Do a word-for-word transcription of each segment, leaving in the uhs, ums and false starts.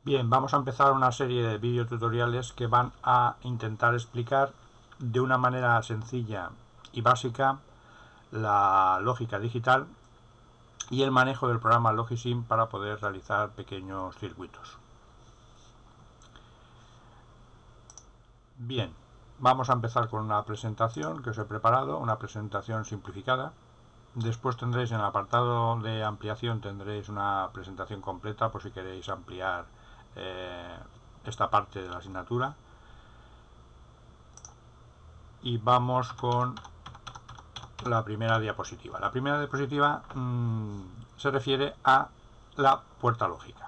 Bien, vamos a empezar una serie de videotutoriales que van a intentar explicar de una manera sencilla y básica la lógica digital y el manejo del programa Logisim para poder realizar pequeños circuitos. Bien, vamos a empezar con una presentación que os he preparado, una presentación simplificada. Después tendréis en el apartado de ampliación tendréis una presentación completa por si queréis ampliar eh, esta parte de la asignatura. Y vamos con la primera diapositiva. La primera diapositiva mmm, se refiere a la puerta lógica.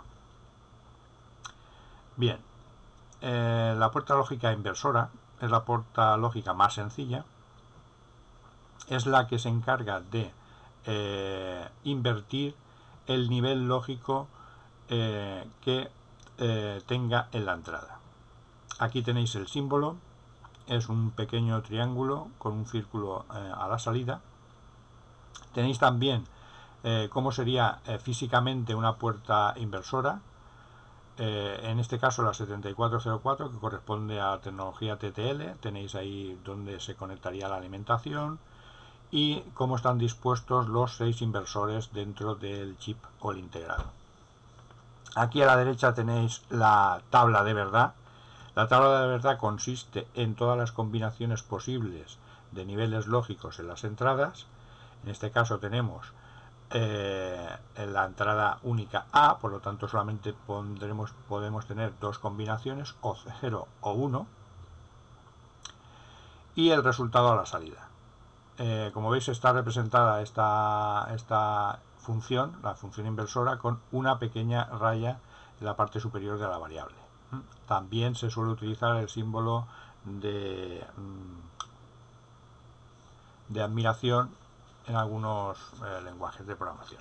Bien, eh, la puerta lógica inversora es la puerta lógica más sencilla. Es la que se encarga de eh, invertir el nivel lógico eh, que eh, tenga en la entrada. Aquí tenéis el símbolo, es un pequeño triángulo con un círculo eh, a la salida. Tenéis también eh, cómo sería eh, físicamente una puerta inversora, eh, en este caso la setenta y cuatro cero cuatro, que corresponde a la tecnología T T L. Tenéis ahí donde se conectaría la alimentación y cómo están dispuestos los seis inversores dentro del chip o el integrado. Aquí a la derecha tenéis la tabla de verdad. La tabla de verdad consiste en todas las combinaciones posibles de niveles lógicos en las entradas. En este caso tenemos eh, en la entrada única A, por lo tanto solamente pondremos, podemos tener dos combinaciones, o cero o uno, y el resultado a la salida. Eh, como veis está representada esta, esta función, la función inversora, con una pequeña raya en la parte superior de la variable. También se suele utilizar el símbolo de, de admiración en algunos eh, lenguajes de programación.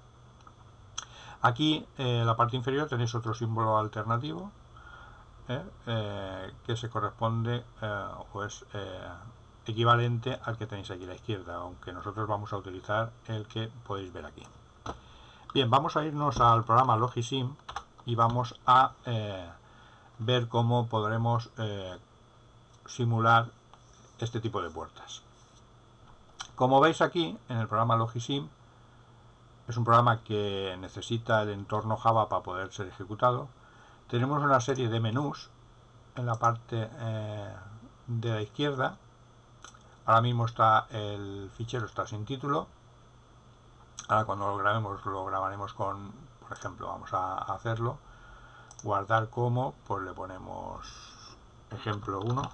Aquí eh, en la parte inferior tenéis otro símbolo alternativo eh, eh, que se corresponde eh, o es eh, equivalente al que tenéis aquí a la izquierda, aunque nosotros vamos a utilizar el que podéis ver aquí. Bien, vamos a irnos al programa Logisim y vamos a eh, ver cómo podremos eh, simular este tipo de puertas. Como veis aquí en el programa Logisim, es un programa que necesita el entorno Java para poder ser ejecutado. Tenemos una serie de menús en la parte eh, de la izquierda. Ahora mismo está el fichero está sin título. Ahora cuando lo grabemos lo grabaremos con, por ejemplo, vamos a hacerlo, guardar como, pues le ponemos ejemplo uno.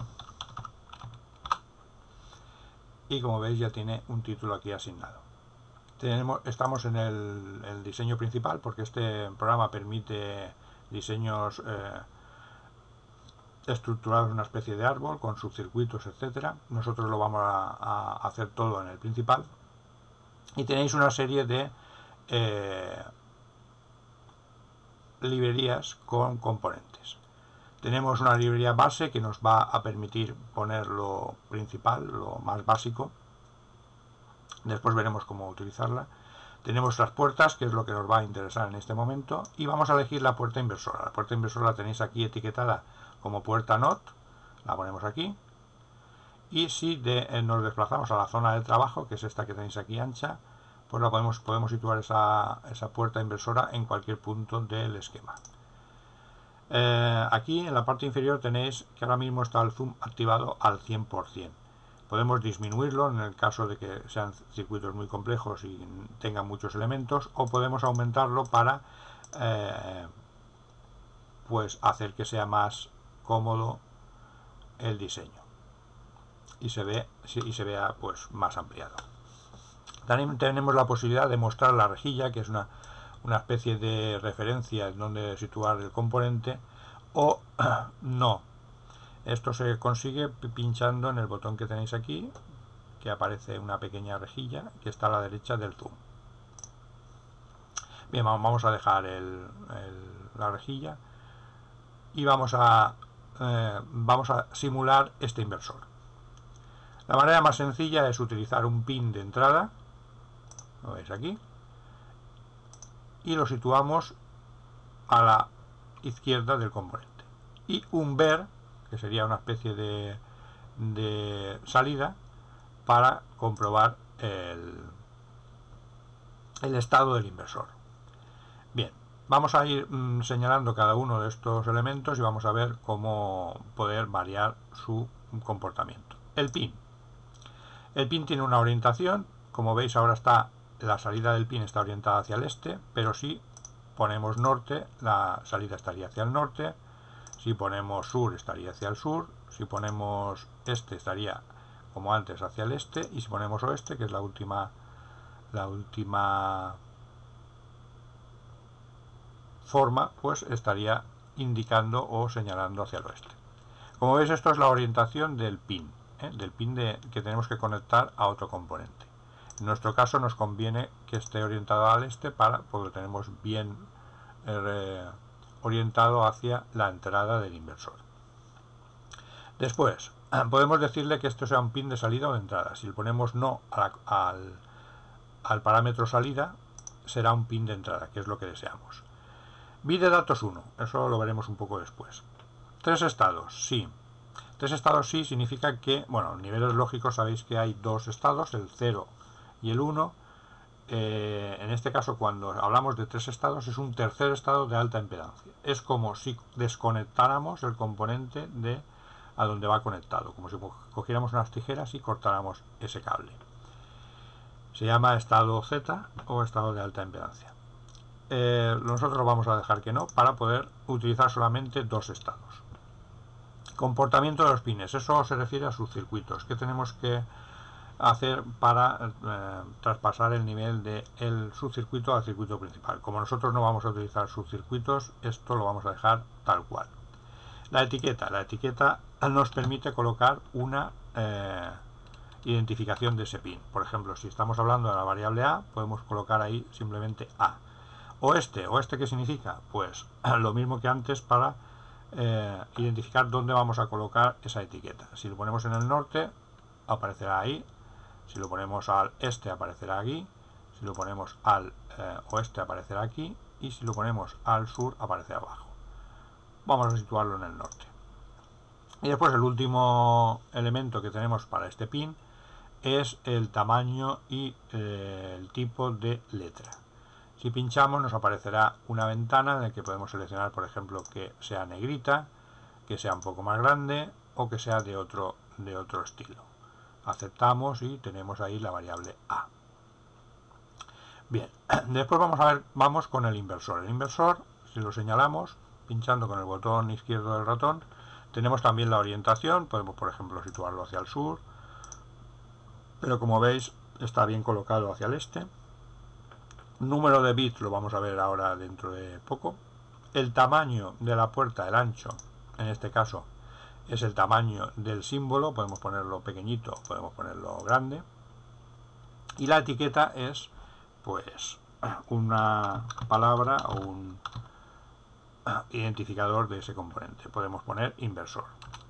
Y como veis ya tiene un título aquí asignado. Tenemos, estamos en el, el diseño principal porque este programa permite diseños eh, estructurados en una especie de árbol con subcircuitos, etcétera. Nosotros lo vamos a, a hacer todo en el principal. Y tenéis una serie de eh, librerías con componentes. Tenemos una librería base que nos va a permitir poner lo principal, lo más básico. Después veremos cómo utilizarla. Tenemos las puertas, que es lo que nos va a interesar en este momento, y vamos a elegir la puerta inversora. La puerta inversora la tenéis aquí etiquetada como puerta N O T, la ponemos aquí, y si de, eh, nos desplazamos a la zona de trabajo, que es esta que tenéis aquí ancha, pues la podemos, podemos situar esa, esa puerta inversora en cualquier punto del esquema. Eh, aquí en la parte inferior tenéis que ahora mismo está el zoom activado al cien por cien. Podemos disminuirlo en el caso de que sean circuitos muy complejos y tengan muchos elementos, o podemos aumentarlo para eh, pues hacer que sea más cómodo el diseño y se ve y se vea pues más ampliado. También tenemos la posibilidad de mostrar la rejilla, que es una, una especie de referencia en donde situar el componente, o no. Esto se consigue pinchando en el botón que tenéis aquí, que aparece una pequeña rejilla que está a la derecha del zoom. Bien, vamos a dejar el, el, la rejilla y vamos a, eh, vamos a simular este inversor. La manera más sencilla es utilizar un pin de entrada, lo veis aquí, y lo situamos a la izquierda del componente. Y un ver, que sería una especie de, de salida para comprobar el, el estado del inversor. Bien, vamos a ir mmm, señalando cada uno de estos elementos y vamos a ver cómo poder variar su comportamiento. El pin. El pin tiene una orientación, como veis ahora está la salida del pin está orientada hacia el este, pero si ponemos norte, la salida estaría hacia el norte, si ponemos sur estaría hacia el sur, si ponemos este estaría como antes hacia el este, y si ponemos oeste, que es la última la última forma, pues estaría indicando o señalando hacia el oeste. Como veis, esto es la orientación del pin, ¿eh? del pin de, que tenemos que conectar a otro componente. En nuestro caso nos conviene que esté orientado al este para, porque lo tenemos bien eh, orientado hacia la entrada del inversor. Después, podemos decirle que esto sea un pin de salida o de entrada. Si le ponemos no a la, al, al parámetro salida, será un pin de entrada, que es lo que deseamos. Bit de datos uno, eso lo veremos un poco después. Tres estados, sí. Tres estados sí significa que, bueno, en niveles lógicos sabéis que hay dos estados, el cero y el uno. Eh, en este caso, cuando hablamos de tres estados, es un tercer estado de alta impedancia. Es como si desconectáramos el componente de a donde va conectado, como si cogiéramos unas tijeras y cortáramos ese cable. Se llama estado Z o estado de alta impedancia. Eh, nosotros vamos a dejar que no, para poder utilizar solamente dos estados. Comportamiento de los pines, eso se refiere a sus circuitos. ¿Qué tenemos que hacer para eh, traspasar el nivel de el subcircuito al circuito principal? Como nosotros no vamos a utilizar subcircuitos, esto lo vamos a dejar tal cual. La etiqueta, la etiqueta nos permite colocar una eh, identificación de ese pin. Por ejemplo, si estamos hablando de la variable A, podemos colocar ahí simplemente A. Oeste, oeste ¿qué significa? Pues lo mismo que antes para eh, identificar dónde vamos a colocar esa etiqueta. Si lo ponemos en el norte, aparecerá ahí. Si lo ponemos al este, aparecerá aquí. Si lo ponemos al eh, oeste, aparecerá aquí. Y si lo ponemos al sur, aparecerá abajo. Vamos a situarlo en el norte. Y después el último elemento que tenemos para este pin es el tamaño y eh, el tipo de letra. Si pinchamos nos aparecerá una ventana en la que podemos seleccionar, por ejemplo, que sea negrita, que sea un poco más grande o que sea de otro, de otro estilo. Aceptamos y tenemos ahí la variable A. Bien, después vamos a ver, vamos con el inversor. El inversor, si lo señalamos, pinchando con el botón izquierdo del ratón, tenemos también la orientación, podemos por ejemplo situarlo hacia el sur, pero como veis está bien colocado hacia el este. Número de bits lo vamos a ver ahora dentro de poco. El tamaño de la puerta, el ancho, en este caso es el tamaño del símbolo, podemos ponerlo pequeñito, podemos ponerlo grande. Y la etiqueta es pues una palabra o un identificador de ese componente. Podemos poner inversor.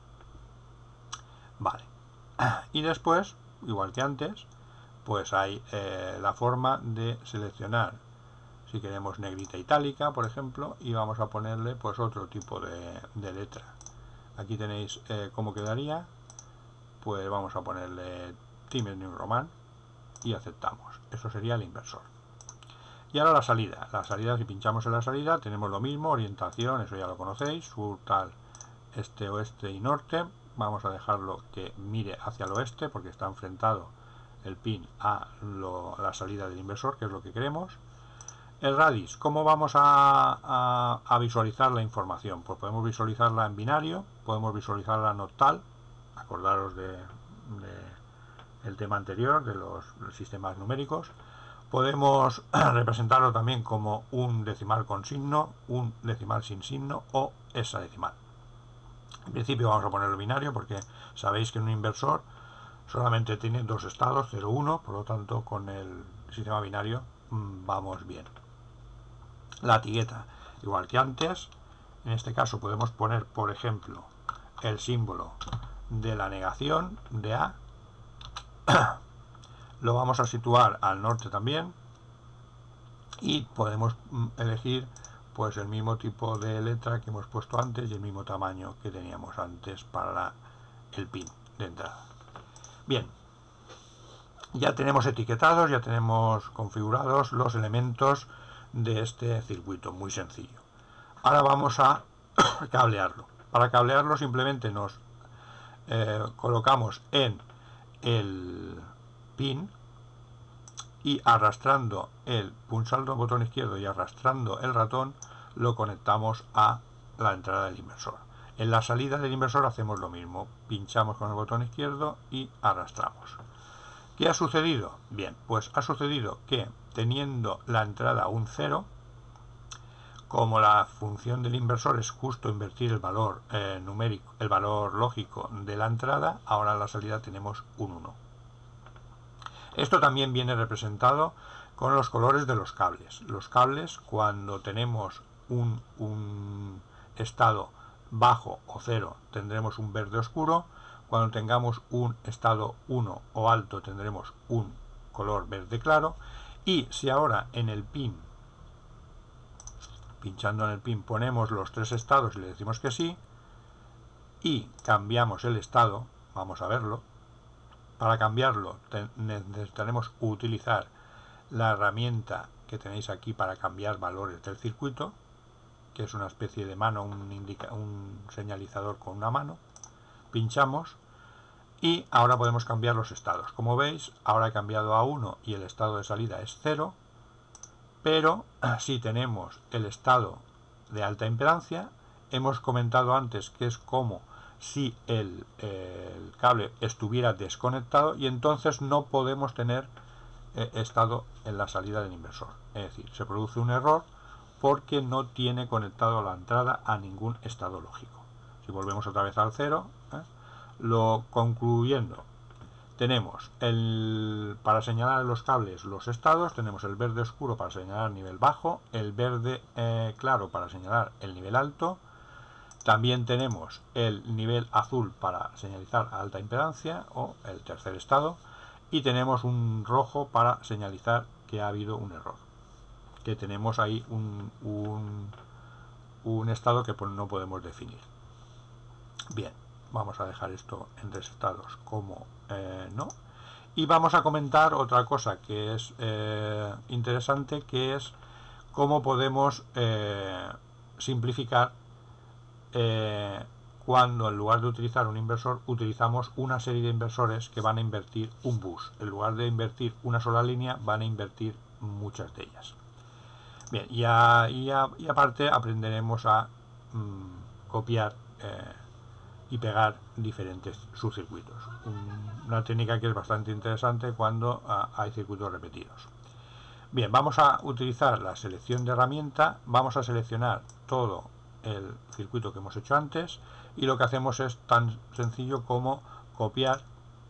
Vale. Y después, igual que antes, pues hay eh, la forma de seleccionar si queremos negrita itálica, por ejemplo, y vamos a ponerle pues otro tipo de, de letra. Aquí tenéis eh, cómo quedaría. Pues vamos a ponerle Times New Roman y aceptamos. Eso sería el inversor. Y ahora la salida. La salida, si pinchamos en la salida, tenemos lo mismo, orientación, eso ya lo conocéis, sur, tal, este, oeste y norte. Vamos a dejarlo que mire hacia el oeste porque está enfrentado el pin a lo, la salida del inversor, que es lo que queremos. El radix, ¿cómo vamos a, a, a visualizar la información? Pues podemos visualizarla en binario, podemos visualizarla en octal, acordaros de, de el tema anterior, de los sistemas numéricos. Podemos representarlo también como un decimal con signo, un decimal sin signo o hexadecimal. En principio vamos a ponerlo binario porque sabéis que en un inversor solamente tiene dos estados, cero y uno, por lo tanto con el sistema binario mmm, vamos bien. La etiqueta, igual que antes, en este caso podemos poner, por ejemplo, el símbolo de la negación de A. Lo vamos a situar al norte también y podemos elegir pues el mismo tipo de letra que hemos puesto antes y el mismo tamaño que teníamos antes para el pin de entrada. Bien, ya tenemos etiquetados, ya tenemos configurados los elementos de este circuito, muy sencillo. Ahora vamos a cablearlo. Para cablearlo simplemente nos eh, colocamos en el pin y arrastrando el pulsando el botón izquierdo y arrastrando el ratón lo conectamos a la entrada del inversor. En la salida del inversor hacemos lo mismo, pinchamos con el botón izquierdo y arrastramos. ¿Qué ha sucedido? Bien, pues ha sucedido que teniendo la entrada un cero, como la función del inversor es justo invertir el valor eh, numérico, el valor lógico de la entrada, ahora en la salida tenemos un uno. Esto también viene representado con los colores de los cables. Los cables, cuando tenemos un, un estado bajo o cero, tendremos un verde oscuro. Cuando tengamos un estado uno o alto, tendremos un color verde claro. Y si ahora en el pin, pinchando en el pin, ponemos los tres estados y le decimos que sí, y cambiamos el estado, vamos a verlo. Para cambiarlo necesitaremos utilizar la herramienta que tenéis aquí para cambiar valores del circuito, que es una especie de mano, un, indica, un señalizador con una mano. Pinchamos y ahora podemos cambiar los estados. Como veis, ahora he cambiado a uno y el estado de salida es cero, pero si tenemos el estado de alta impedancia, hemos comentado antes que es como si el, el cable estuviera desconectado y entonces no podemos tener eh, estado en la salida del inversor. Es decir, se produce un error porque no tiene conectado la entrada a ningún estado lógico. Si volvemos otra vez al cero, ¿eh? Lo concluyendo, tenemos el para señalar los cables los estados, tenemos el verde oscuro para señalar nivel bajo, el verde eh, claro para señalar el nivel alto. También tenemos el nivel azul para señalizar alta impedancia o el tercer estado, y tenemos un rojo para señalizar que ha habido un error, que tenemos ahí un, un, un estado que no podemos definir. Bien, vamos a dejar esto en tres estados como eh, no, y vamos a comentar otra cosa que es eh, interesante, que es cómo podemos eh, simplificar Eh, cuando en lugar de utilizar un inversor utilizamos una serie de inversores que van a invertir un bus. En lugar de invertir una sola línea, van a invertir muchas de ellas. Bien, y, a, y, a, y aparte aprenderemos a mmm, copiar eh, y pegar diferentes subcircuitos. Un, una técnica que es bastante interesante cuando uh, hay circuitos repetidos. Bien, vamos a utilizar la selección de herramienta, vamos a seleccionar todo el circuito que hemos hecho antes y lo que hacemos es tan sencillo como copiar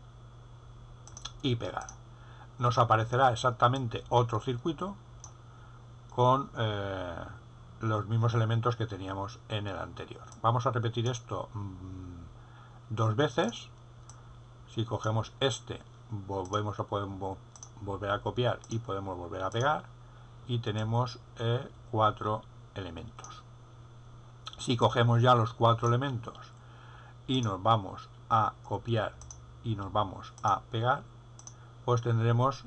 y pegar. Nos aparecerá exactamente otro circuito con eh, los mismos elementos que teníamos en el anterior. Vamos a repetir esto mmm, dos veces. Si cogemos este, volvemos a poder volver a copiar y podemos volver a pegar, y tenemos eh, cuatro elementos. Si cogemos ya los cuatro elementos y nos vamos a copiar y nos vamos a pegar, pues tendremos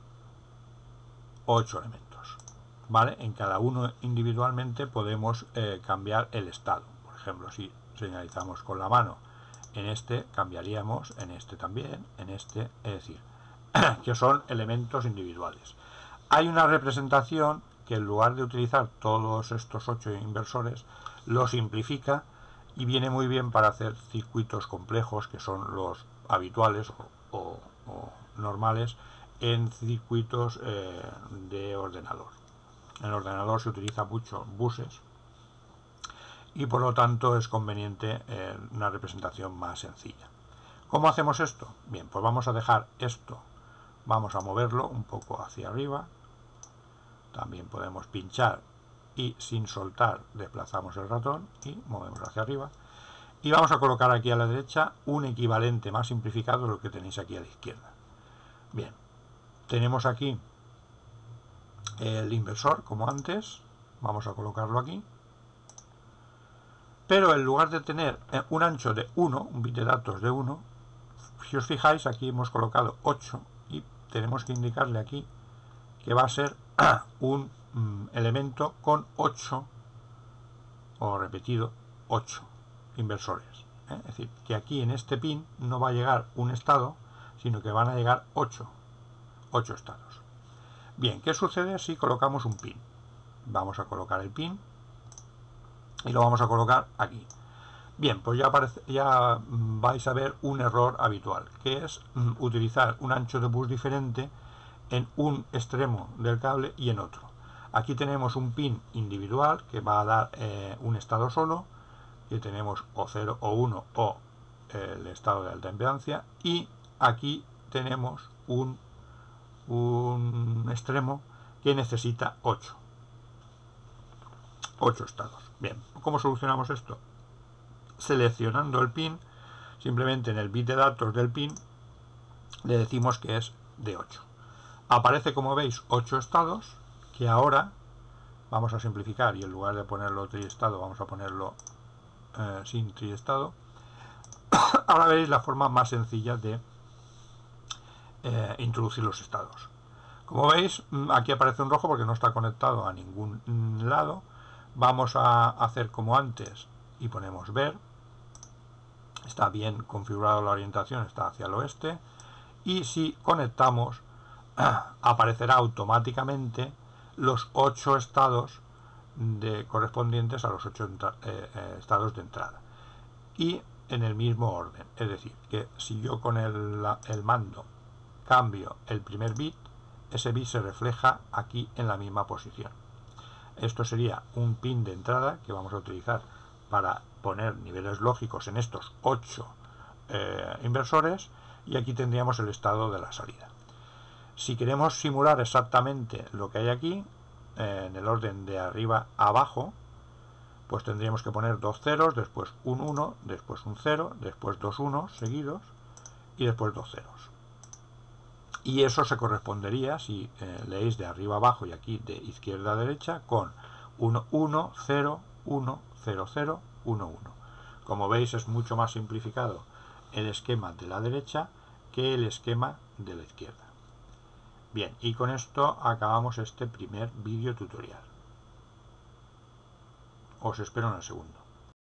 ocho elementos, ¿vale? En cada uno individualmente podemos eh, cambiar el estado. Por ejemplo, si señalizamos con la mano en este, cambiaríamos en este también, en este, es decir, que son elementos individuales. Hay una representación que en lugar de utilizar todos estos ocho inversores, lo simplifica y viene muy bien para hacer circuitos complejos, que son los habituales o, o, o normales en circuitos eh, de ordenador. En el ordenador se utiliza mucho buses y por lo tanto es conveniente eh, una representación más sencilla. ¿Cómo hacemos esto? Bien, pues vamos a dejar esto, vamos a moverlo un poco hacia arriba. También podemos pinchar y sin soltar desplazamos el ratón y movemos hacia arriba. Y vamos a colocar aquí a la derecha un equivalente más simplificado de lo que tenéis aquí a la izquierda. Bien, tenemos aquí el inversor como antes, Vamos a colocarlo aquí. Pero en lugar de tener un ancho de uno, un bit de datos de uno, si os fijáis, aquí hemos colocado ocho y tenemos que indicarle aquí que va a ser un mm, elemento con ocho, o repetido, ocho inversores. ¿eh? Es decir, que aquí en este pin no va a llegar un estado, sino que van a llegar ocho, ocho estados. Bien, ¿qué sucede si colocamos un pin? Vamos a colocar el pin y lo vamos a colocar aquí. Bien, pues ya, aparece, ya vais a ver un error habitual, que es mm, utilizar un ancho de bus diferente en un extremo del cable y en otro. Aquí tenemos un pin individual que va a dar eh, un estado solo, que tenemos o cero o uno o eh, el estado de alta impedancia, y aquí tenemos un, un extremo que necesita ocho. ocho estados. Bien, ¿cómo solucionamos esto? Seleccionando el pin, simplemente en el bit de datos del pin le decimos que es de ocho. Aparece, como veis, ocho estados, que ahora vamos a simplificar y en lugar de ponerlo triestado vamos a ponerlo eh, sin triestado. Ahora veréis la forma más sencilla de eh, introducir los estados. Como veis, aquí aparece un rojo porque no está conectado a ningún lado. Vamos a hacer como antes y ponemos ver. Está bien configurado la orientación, está hacia el oeste. Y si conectamos, aparecerá automáticamente los ocho estados de, correspondientes a los ocho eh, eh, estados de entrada. Y en el mismo orden. Es decir, que si yo con el, la, el mando cambio el primer bit, ese bit se refleja aquí en la misma posición. Esto sería un pin de entrada que vamos a utilizar para poner niveles lógicos en estos ocho eh, inversores, y aquí tendríamos el estado de la salida. Si queremos simular exactamente lo que hay aquí, eh, en el orden de arriba a abajo, pues tendríamos que poner dos ceros, después un uno, después un cero, después dos unos seguidos y después dos ceros. Y eso se correspondería, si eh, leéis de arriba a abajo y aquí de izquierda a derecha, con uno, uno, cero, uno, cero, cero, uno, uno. Como veis, es mucho más simplificado el esquema de la derecha que el esquema de la izquierda. Bien, y con esto acabamos este primer vídeo tutorial. Os espero en el segundo.